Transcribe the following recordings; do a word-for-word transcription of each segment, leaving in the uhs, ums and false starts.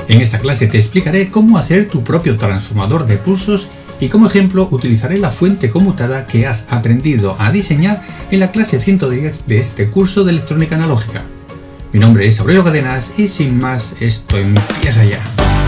En esta clase te explicaré cómo hacer tu propio transformador de pulsos y como ejemplo utilizaré la fuente conmutada que has aprendido a diseñar en la clase ciento diez de este curso de electrónica analógica. Mi nombre es Aurelio Cadenas y sin más, esto empieza ya.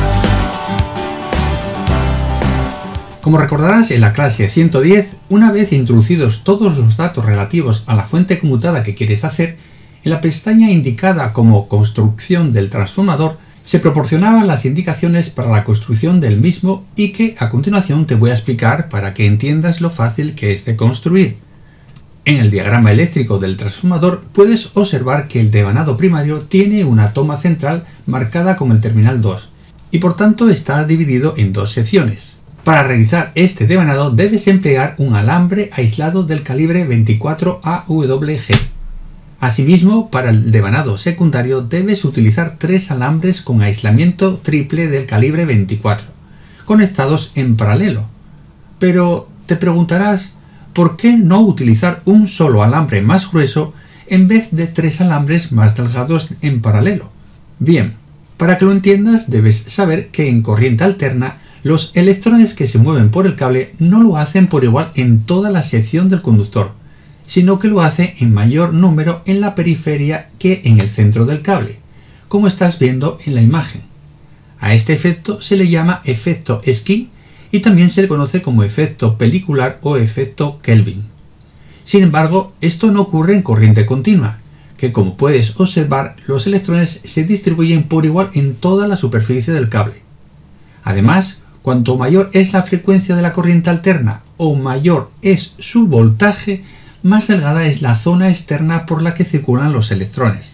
Como recordarás, en la clase ciento diez, una vez introducidos todos los datos relativos a la fuente conmutada que quieres hacer, en la pestaña indicada como Construcción del transformador se proporcionaban las indicaciones para la construcción del mismo y que a continuación te voy a explicar para que entiendas lo fácil que es de construir. En el diagrama eléctrico del transformador puedes observar que el devanado primario tiene una toma central marcada con el terminal dos y por tanto está dividido en dos secciones. Para realizar este devanado debes emplear un alambre aislado del calibre veinticuatro A W G. Asimismo, para el devanado secundario debes utilizar tres alambres con aislamiento triple del calibre veinticuatro, conectados en paralelo. Pero te preguntarás, ¿por qué no utilizar un solo alambre más grueso en vez de tres alambres más delgados en paralelo? Bien, para que lo entiendas debes saber que en corriente alterna los electrones que se mueven por el cable no lo hacen por igual en toda la sección del conductor, sino que lo hace en mayor número en la periferia que en el centro del cable, como estás viendo en la imagen. A este efecto se le llama efecto esquí y también se le conoce como efecto pelicular o efecto Kelvin. Sin embargo, esto no ocurre en corriente continua, que como puedes observar, los electrones se distribuyen por igual en toda la superficie del cable. Además, cuanto mayor es la frecuencia de la corriente alterna o mayor es su voltaje, más delgada es la zona externa por la que circulan los electrones.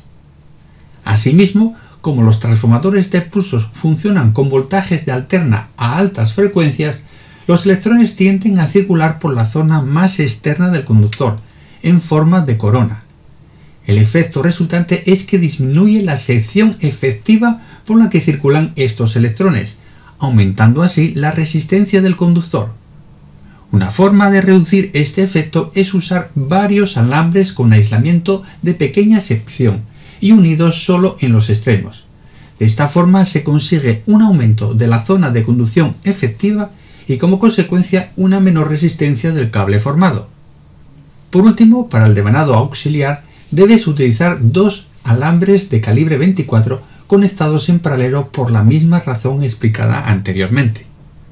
Asimismo, como los transformadores de pulsos funcionan con voltajes de alterna a altas frecuencias, los electrones tienden a circular por la zona más externa del conductor, en forma de corona. El efecto resultante es que disminuye la sección efectiva por la que circulan estos electrones, aumentando así la resistencia del conductor. Una forma de reducir este efecto es usar varios alambres con aislamiento de pequeña sección y unidos solo en los extremos. De esta forma se consigue un aumento de la zona de conducción efectiva y como consecuencia una menor resistencia del cable formado. Por último, para el devanado auxiliar debes utilizar dos alambres de calibre veinticuatro conectados en paralelo por la misma razón explicada anteriormente.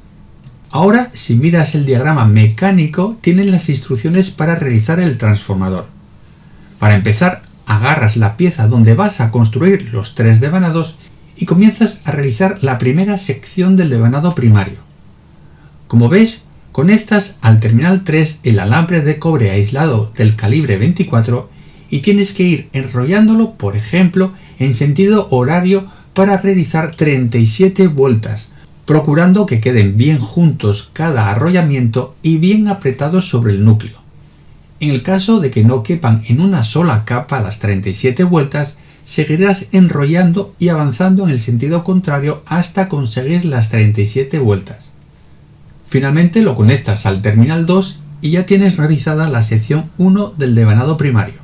Ahora, si miras el diagrama mecánico, tienes las instrucciones para realizar el transformador. Para empezar, agarras la pieza donde vas a construir los tres devanados y comienzas a realizar la primera sección del devanado primario. Como ves, conectas al terminal tres el alambre de cobre aislado del calibre veinticuatro y tienes que ir enrollándolo, por ejemplo, en sentido horario para realizar treinta y siete vueltas, procurando que queden bien juntos cada arrollamiento y bien apretados sobre el núcleo. En el caso de que no quepan en una sola capa las treinta y siete vueltas, seguirás enrollando y avanzando en el sentido contrario hasta conseguir las treinta y siete vueltas. Finalmente lo conectas al terminal dos y ya tienes realizada la sección uno del devanado primario.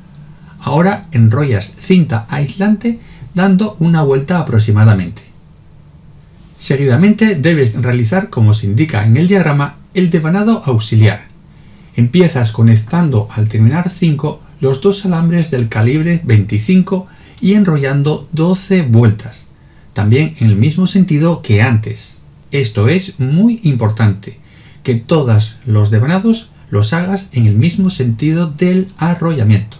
Ahora enrollas cinta aislante dando una vuelta aproximadamente. Seguidamente debes realizar, como se indica en el diagrama, el devanado auxiliar. Empiezas conectando al terminal cinco los dos alambres del calibre veinticinco y enrollando doce vueltas, también en el mismo sentido que antes. Esto es muy importante, que todos los devanados los hagas en el mismo sentido del arrollamiento.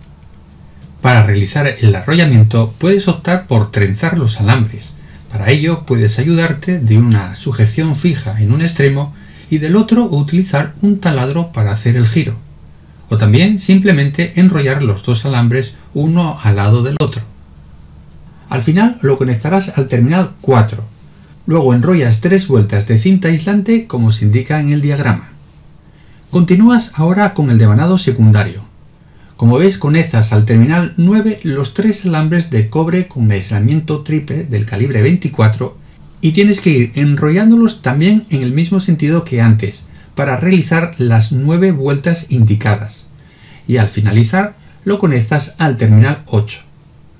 Para realizar el arrollamiento puedes optar por trenzar los alambres. Para ello puedes ayudarte de una sujeción fija en un extremo y del otro utilizar un taladro para hacer el giro. O también simplemente enrollar los dos alambres uno al lado del otro. Al final lo conectarás al terminal cuatro. Luego enrollas tres vueltas de cinta aislante como se indica en el diagrama. Continúas ahora con el devanado secundario. Como ves, conectas al terminal nueve los tres alambres de cobre con aislamiento triple del calibre veinticuatro y tienes que ir enrollándolos también en el mismo sentido que antes para realizar las nueve vueltas indicadas. Y al finalizar lo conectas al terminal ocho.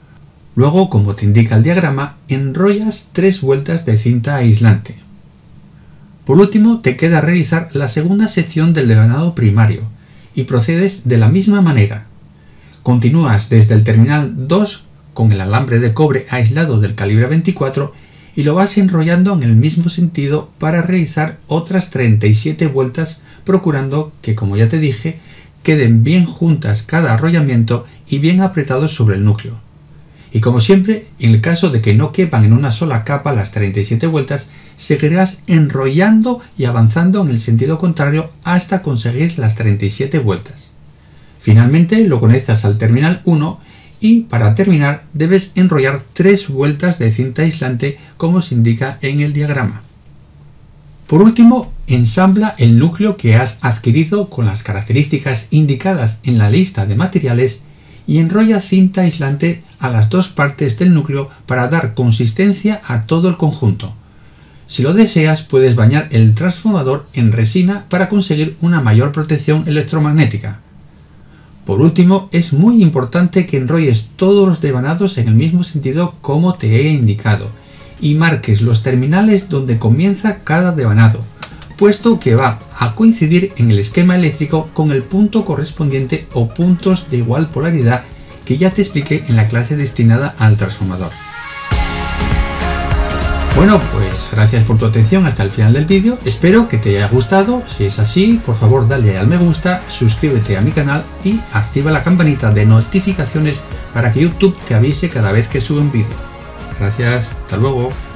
Luego, como te indica el diagrama, enrollas tres vueltas de cinta aislante. Por último, te queda realizar la segunda sección del devanado primario y procedes de la misma manera. Continúas desde el terminal dos con el alambre de cobre aislado del calibre veinticuatro y lo vas enrollando en el mismo sentido para realizar otras treinta y siete vueltas, procurando que, como ya te dije, queden bien juntas cada arrollamiento y bien apretados sobre el núcleo. Y como siempre, en el caso de que no quepan en una sola capa las treinta y siete vueltas, seguirás enrollando y avanzando en el sentido contrario hasta conseguir las treinta y siete vueltas. Finalmente lo conectas al terminal uno y para terminar debes enrollar tres vueltas de cinta aislante como se indica en el diagrama. Por último, ensambla el núcleo que has adquirido con las características indicadas en la lista de materiales y enrolla cinta aislante a las dos partes del núcleo para dar consistencia a todo el conjunto. Si lo deseas, puedes bañar el transformador en resina para conseguir una mayor protección electromagnética. Por último, es muy importante que enrolles todos los devanados en el mismo sentido como te he indicado y marques los terminales donde comienza cada devanado, puesto que va a coincidir en el esquema eléctrico con el punto correspondiente o puntos de igual polaridad que ya te expliqué en la clase destinada al transformador. Bueno, pues gracias por tu atención hasta el final del vídeo, espero que te haya gustado. Si es así, por favor dale al me gusta, suscríbete a mi canal y activa la campanita de notificaciones para que YouTube te avise cada vez que suba un vídeo. Gracias, hasta luego.